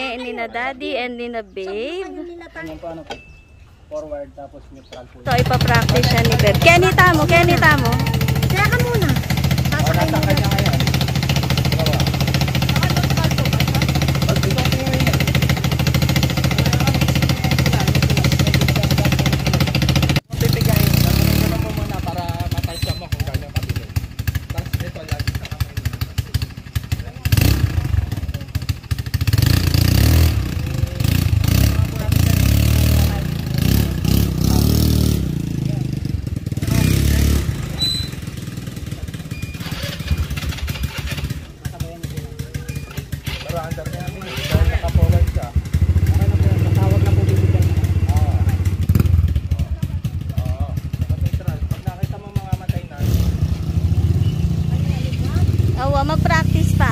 ni na daddy and ni na babe. Forward tapos neutral po. So ipa-practice siya ni babe. Kenita mo. Kaya ka muna. Sasakay mo na. Mag-practice pa.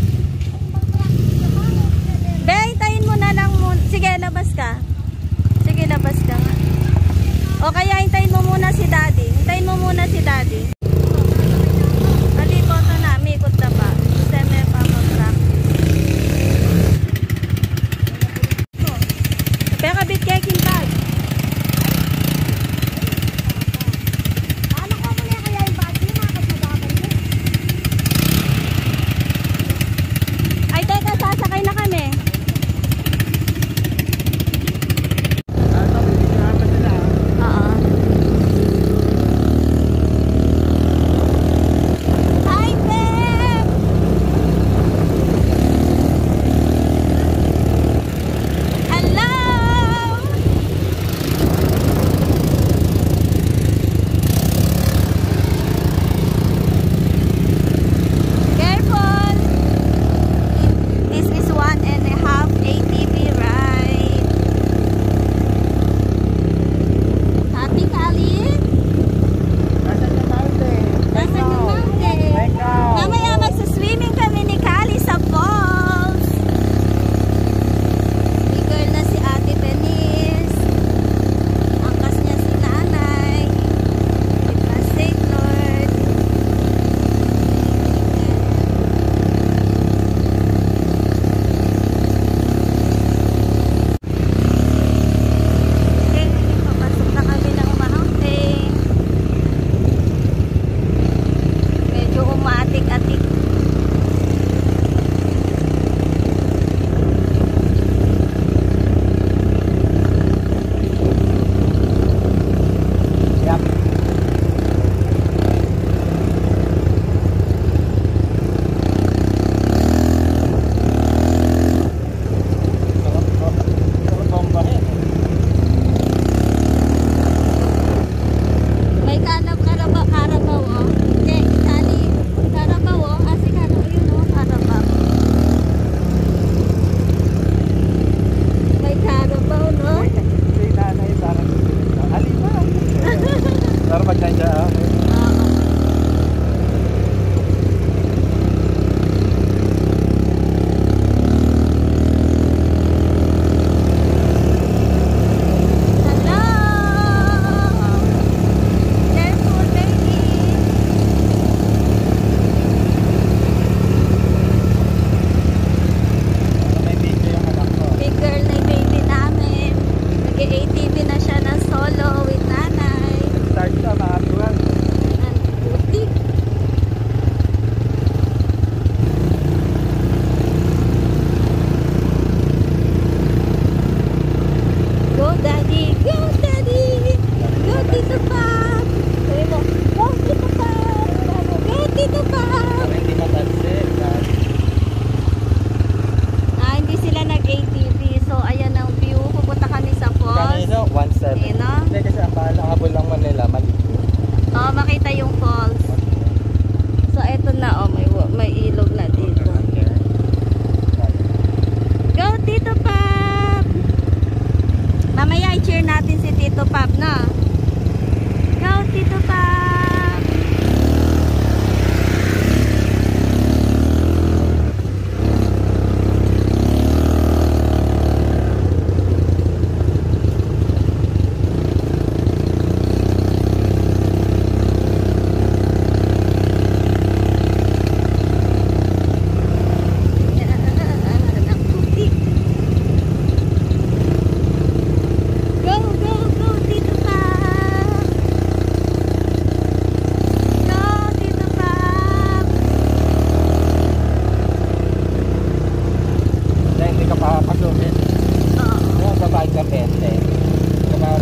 Be, hintayin mo na lang muna. Sige, labas ka. Sige, labas ka nga. O kaya hintayin mo muna si daddy. Hintayin mo muna si daddy. Halikoto na, mikot na pa. Seme pa mag-practice. Kaya kabit keking bag.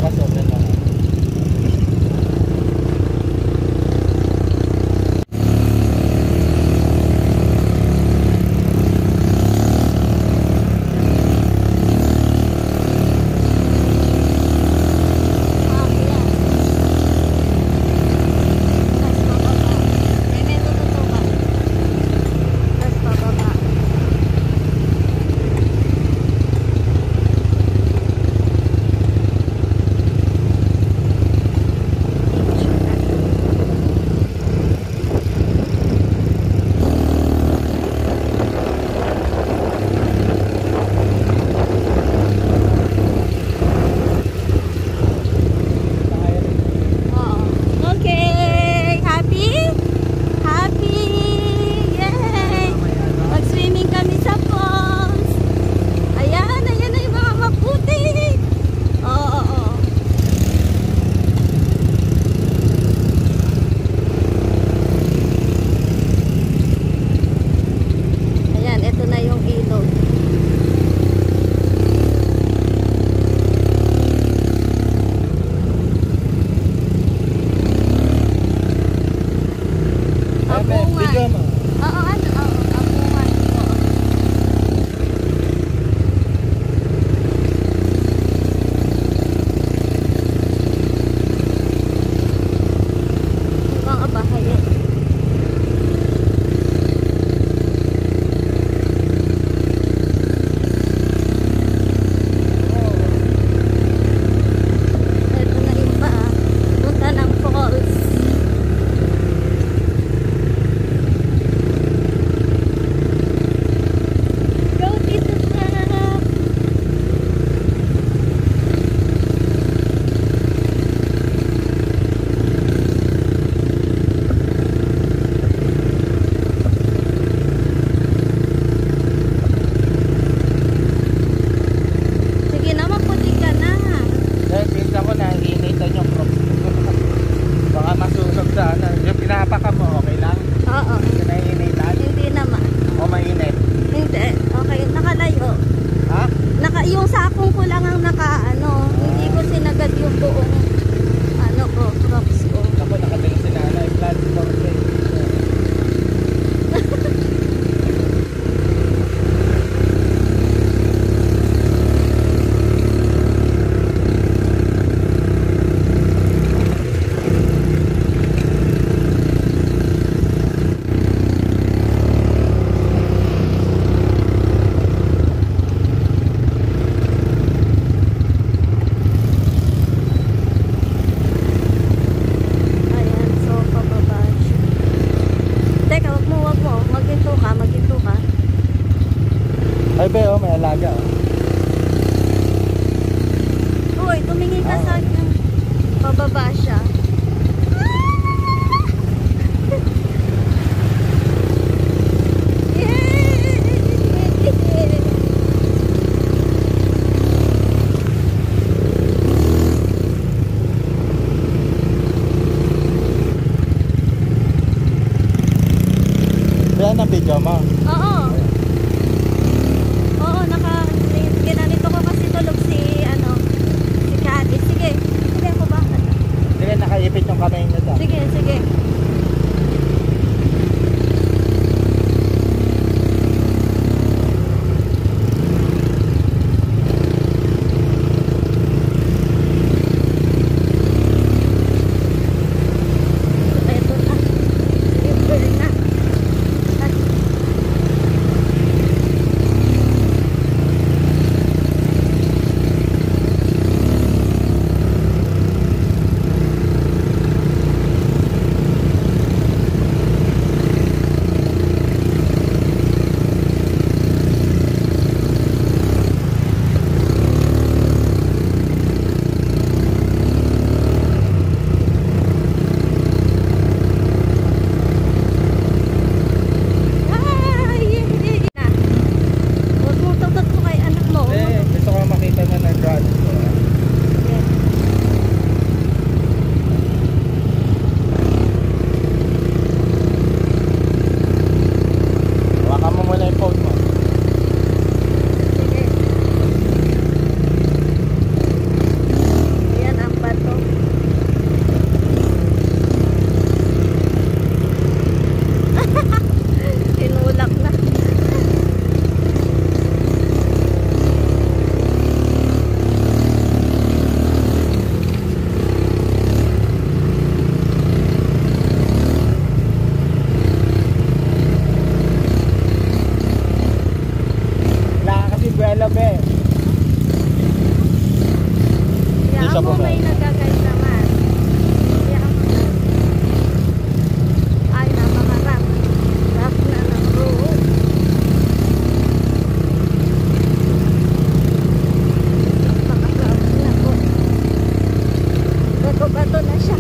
nakasogan lang. Ay be, oh, may alaga oh. Uy, tumingin ka sa kanya. Pababa siya. Yan ang video mo? Oo. Oo, ginanito ko kasi tulog si Kati. Sige, sige ako ba? Sige, nakaipit yung kamay niya dyan. Sige, sige. Bato-bato na siya.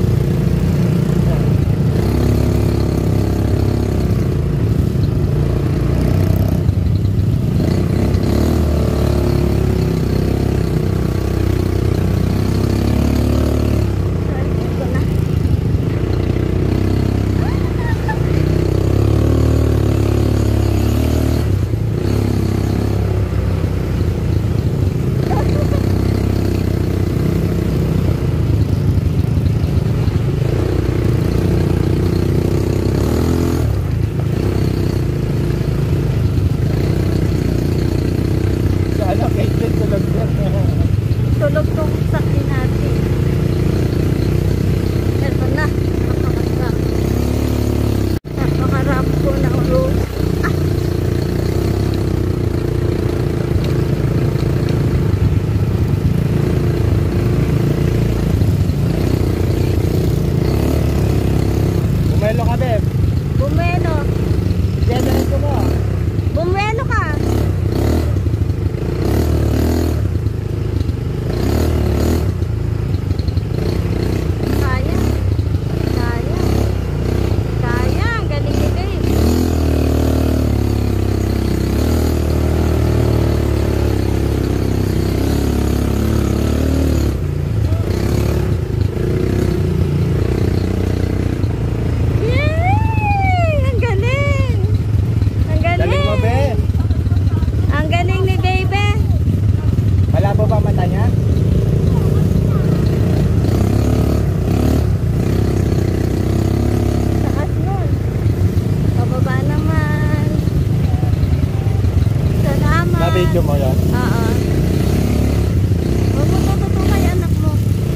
Tulog tong sakli natin. Ito na. Napakarap ko ng road. Bumelo ka, Beb. Bumeno. Diyan mo. Bumeno ka. Video mo yan? Oo. Huwag mo tututulay anak mo.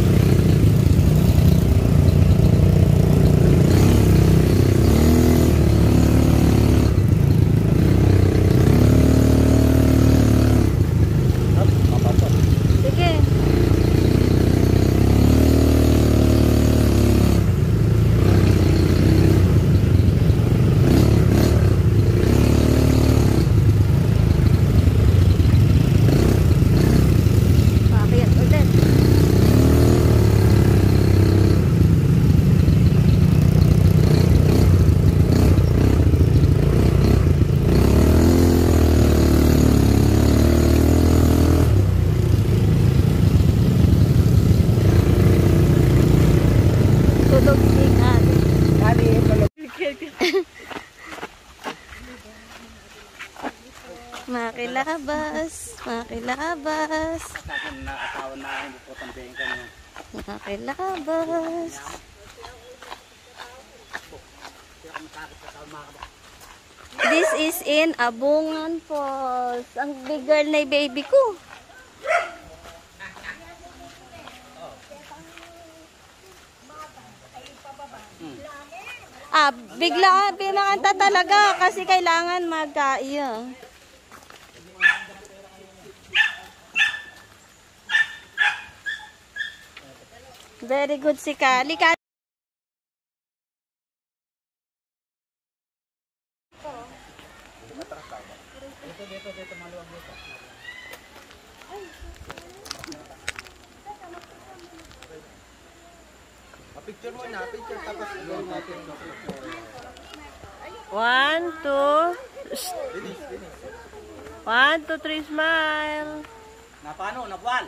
Sige. Makilabas, makilabas. Makilabas. This is in Abungan Falls. Ang big girl na baby ko. Bigla pinakanta talaga kasi kailangan magkaiya. Very good si Kali. Picture mo na, picture tapos gawin natin. 1, 2 1, 2, 3 smile. Na paano? Nabuan?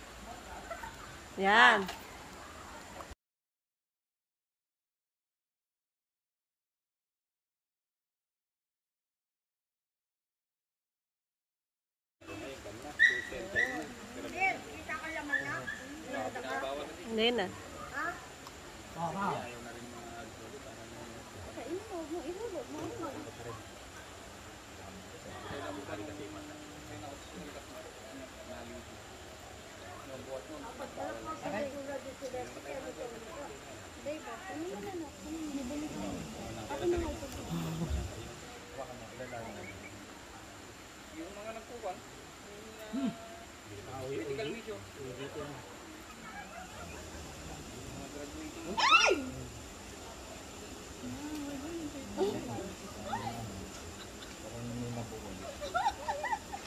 Yan. Hindi na.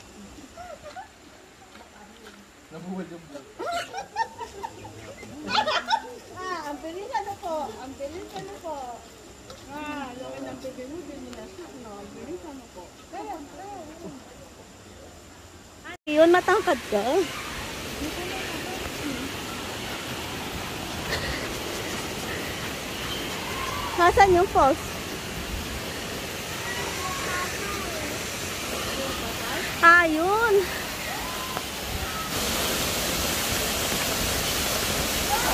Nabuwal yung buhay. Yun, matangkad ka. Nasaan yung falls? Ah, yun.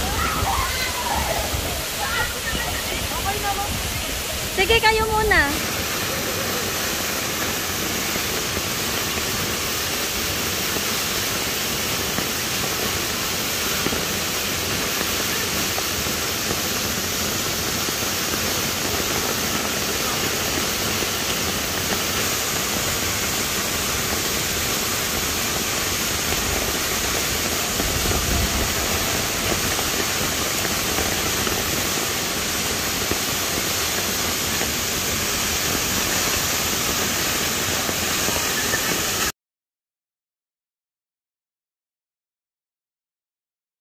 Sige, kayo muna.